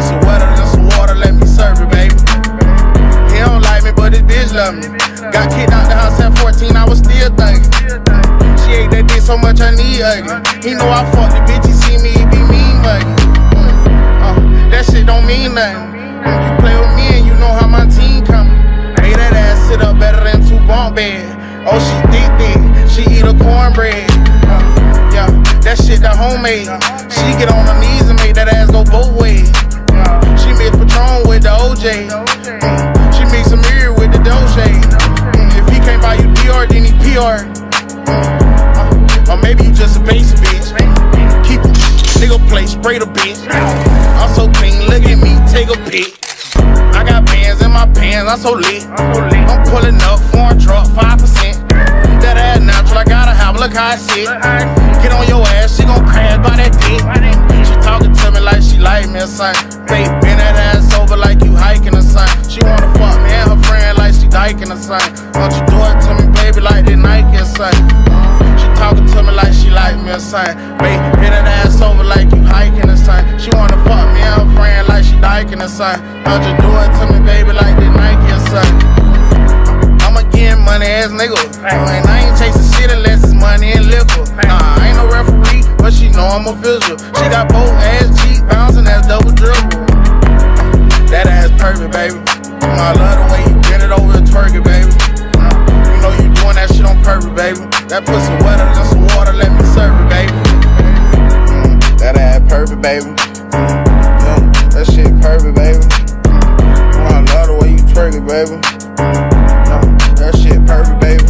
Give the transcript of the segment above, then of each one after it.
pussy wetter than some water, let me serve it, baby. He don't like me, but his bitch love me. Got kicked out the house at 14, I was still thinking. She ate that dick so much I need ugly. He know I fucked the bitch, he see me, he be mean muggy. That shit don't mean nothing. You play with me and you know how my team coming. Made that ass sit up better than 2 bunk beds. Oh, she thick, she eat a cornbread. Yeah, that shit the homemade. She get on her knees and make that ass go both ways. She mix Patron with the OJ. She mix a mirror with the Doja. If he can't buy you Dior, then he PR. Or maybe you just a basic bitch. Keep a nigga play, spray the bitch. I'm so clean, look at me, take a pic. I got bands in my pants, I'm so lit. I'm pulling up, foreign truck, 5%. That ass natural, I gotta have, look how I sit. Get on your ass, she gon' crash by that dick. She talking to me like she like me or something. Babe, bend that ass over like you hiking or something. She wanna fuck me and her friend like she diking or something. Won't you do it to me, baby, like they Nike or something. She talking to me like she like me or something. Babe, bend that ass over like you hiking or something. She wanna fuck me and her friend like she diking or something. Won't you do it to me, baby, like they Nike or something. I'm a getting money ass nigga. And I ain't chasing shit unless it's money and liquor. Nah, I ain't no referee, but she know I'm official. She got both ass cheek bouncing, that's double dribble. That ass perfect, baby. I love the way you bend it over and twerk it, baby. You know you doing that shit on purpose, baby. That pussy wetter than some water, let me serve it, baby. That ass perfect, baby. That shit perfect, baby. I love the way you twerk it, baby. That shit perfect, baby.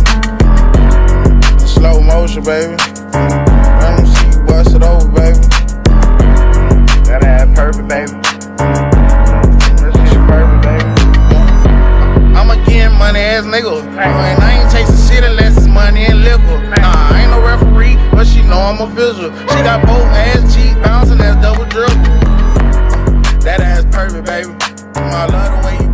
Slow motion, baby. Let them see you bust it over, baby. That ass perfect, baby. That shit perfect, baby. I'm a getting money ass nigga. And I ain't chasing shit unless it's money and liquor. Nah, I ain't no referee, but she know I'm official. She got both ass cheek bouncing, that's double dribble. That ass perfect, baby. I love the way you